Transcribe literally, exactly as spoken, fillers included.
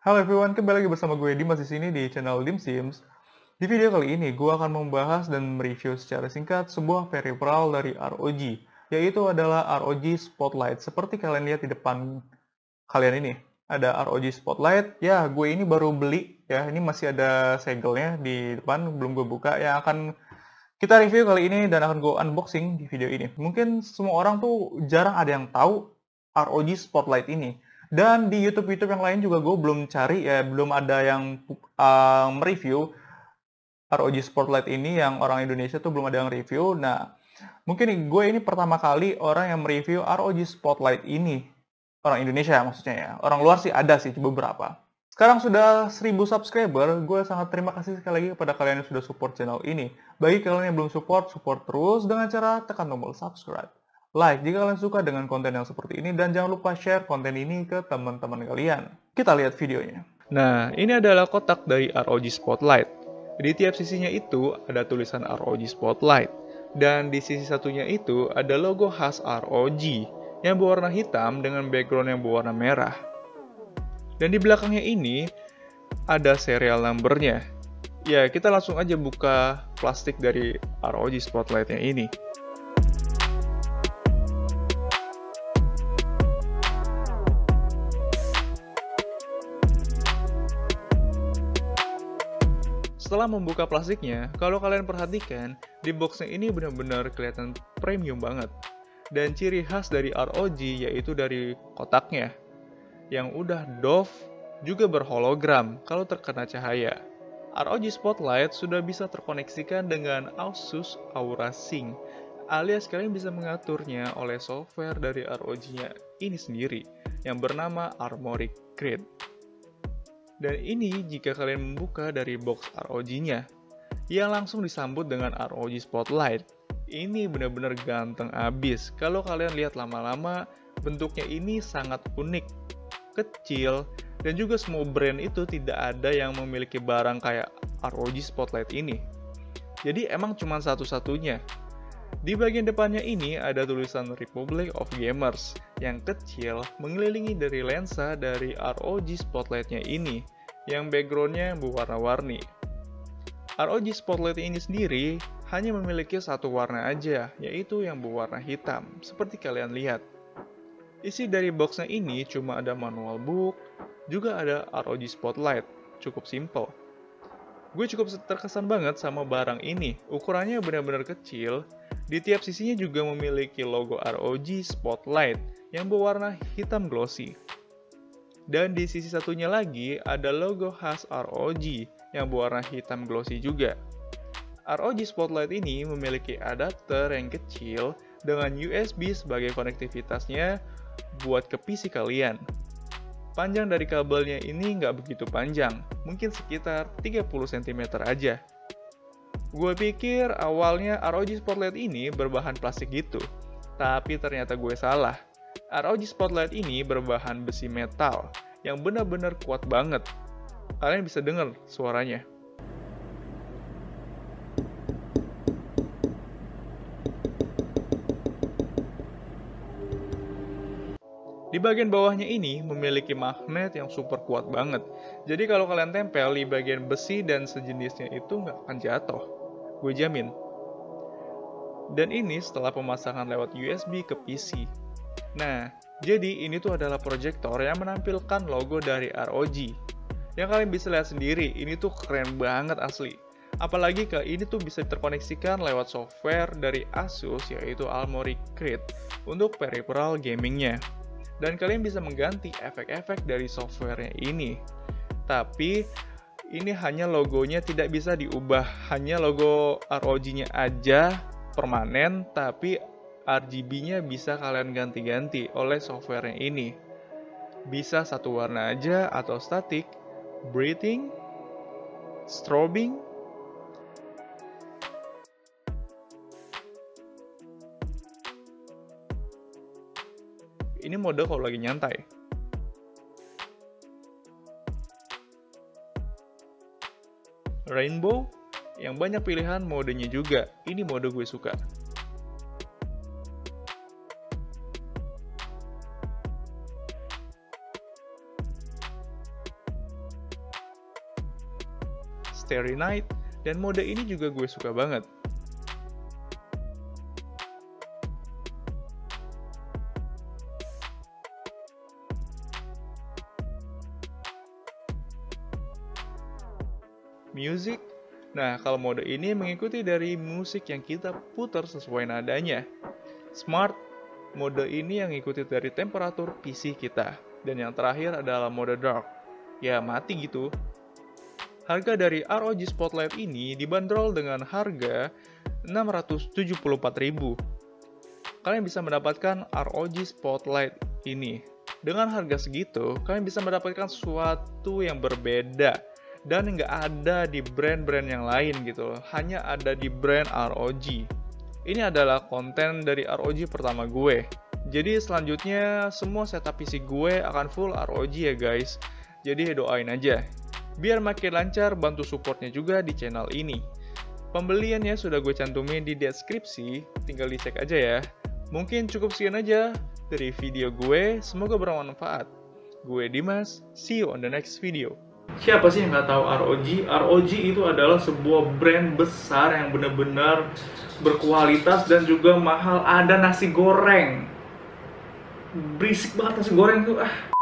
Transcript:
Halo everyone, kembali lagi bersama gue Dimas di sini di channel Dim Sims. Di video kali ini, gue akan membahas dan mereview secara singkat sebuah peripheral dari R O G, yaitu adalah R O G Spotlight. Seperti kalian lihat di depan kalian ini, ada R O G Spotlight. Ya, gue ini baru beli, ya. Ini masih ada segelnya di depan, belum gue buka. Yang akan kita review kali ini dan akan gue unboxing di video ini. Mungkin semua orang tuh jarang ada yang tahu R O G Spotlight ini. Dan di YouTube-YouTube yang lain juga gue belum cari, ya belum ada yang uh, mereview R O G Spotlight ini, yang orang Indonesia tuh belum ada yang review. Nah, mungkin gue ini pertama kali orang yang mereview R O G Spotlight ini. Orang Indonesia maksudnya ya. Orang luar sih ada sih beberapa. Sekarang sudah seribu subscriber, gue sangat terima kasih sekali lagi kepada kalian yang sudah support channel ini. Bagi kalian yang belum support, support terus dengan cara tekan tombol subscribe. Like jika kalian suka dengan konten yang seperti ini, dan jangan lupa share konten ini ke teman-teman kalian. Kita lihat videonya. Nah, ini adalah kotak dari R O G Spotlight. Di tiap sisinya itu ada tulisan R O G Spotlight. Dan di sisi satunya itu ada logo khas R O G yang berwarna hitam dengan background yang berwarna merah. Dan di belakangnya ini ada serial numbernya. Ya, kita langsung aja buka plastik dari R O G Spotlight-nya ini. Setelah membuka plastiknya, kalau kalian perhatikan, di boxnya ini benar-benar kelihatan premium banget. Dan ciri khas dari R O G yaitu dari kotaknya, yang udah doff juga berhologram kalau terkena cahaya. R O G Spotlight sudah bisa terkoneksikan dengan Asus Aura Sync, alias kalian bisa mengaturnya oleh software dari R O G-nya ini sendiri, yang bernama Armoury Crate. Dan ini jika kalian membuka dari box R O G-nya, yang langsung disambut dengan R O G Spotlight. Ini benar-benar ganteng abis. Kalau kalian lihat lama-lama, bentuknya ini sangat unik, kecil, dan juga semua brand itu tidak ada yang memiliki barang kayak R O G Spotlight ini. Jadi emang cuma satu-satunya. Di bagian depannya ini ada tulisan Republic of Gamers yang kecil mengelilingi dari lensa dari R O G Spotlight-nya ini yang background-nya berwarna-warni. R O G Spotlight ini sendiri hanya memiliki satu warna aja, yaitu yang berwarna hitam, seperti kalian lihat. Isi dari boxnya ini cuma ada manual book, juga ada R O G Spotlight, cukup simple. Gue cukup terkesan banget sama barang ini, ukurannya benar-benar kecil. Di tiap sisinya juga memiliki logo R O G Spotlight yang berwarna hitam glossy. Dan di sisi satunya lagi ada logo khas R O G yang berwarna hitam glossy juga. R O G Spotlight ini memiliki adapter yang kecil dengan U S B sebagai konektivitasnya buat ke P C kalian. Panjang dari kabelnya ini nggak begitu panjang, mungkin sekitar tiga puluh sentimeter aja. Gue pikir awalnya R O G Spotlight ini berbahan plastik gitu, tapi ternyata gue salah. R O G Spotlight ini berbahan besi metal yang benar-benar kuat banget. Kalian bisa dengar suaranya. Di bagian bawahnya ini memiliki magnet yang super kuat banget. Jadi kalau kalian tempel di bagian besi dan sejenisnya itu nggak akan jatuh. Gue jamin. Dan ini setelah pemasangan lewat U S B ke P C. Nah, jadi ini tuh adalah proyektor yang menampilkan logo dari R O G. Yang kalian bisa lihat sendiri, ini tuh keren banget asli. Apalagi ke ini tuh bisa terkoneksikan lewat software dari Asus, yaitu Armoury Crate untuk peripheral gamingnya. Dan kalian bisa mengganti efek-efek dari softwarenya ini. Tapi ini hanya logonya tidak bisa diubah, hanya logo R O G-nya aja permanen, tapi R G B-nya bisa kalian ganti-ganti oleh softwarenya ini. Bisa satu warna aja atau static, breathing, strobing. Ini mode kalau lagi nyantai. Rainbow, yang banyak pilihan modenya juga. Ini mode gue suka. Starry Night, dan mode ini juga gue suka banget. Music. Nah, kalau mode ini mengikuti dari musik yang kita putar sesuai nadanya. Smart, mode ini yang mengikuti dari temperatur P C kita. Dan yang terakhir adalah mode dark. Ya, mati gitu. Harga dari R O G Spotlight ini dibanderol dengan harga enam ratus tujuh puluh empat ribu rupiah. Kalian bisa mendapatkan R O G Spotlight ini. Dengan harga segitu, kalian bisa mendapatkan sesuatu yang berbeda. Dan nggak ada di brand-brand yang lain gitu loh. Hanya ada di brand R O G. Ini adalah konten dari R O G pertama gue. Jadi selanjutnya semua setup P C gue akan full R O G ya guys. Jadi doain aja. Biar makin lancar, bantu supportnya juga di channel ini. Pembeliannya sudah gue cantumin di deskripsi, tinggal dicek aja ya. Mungkin cukup sekian aja dari video gue, semoga bermanfaat. Gue Dimas, see you on the next video. Siapa sih yang nggak tahu R O G? R O G itu adalah sebuah brand besar yang benar-benar berkualitas dan juga mahal. Ada nasi goreng. Berisik banget nasi goreng tuh. Ah.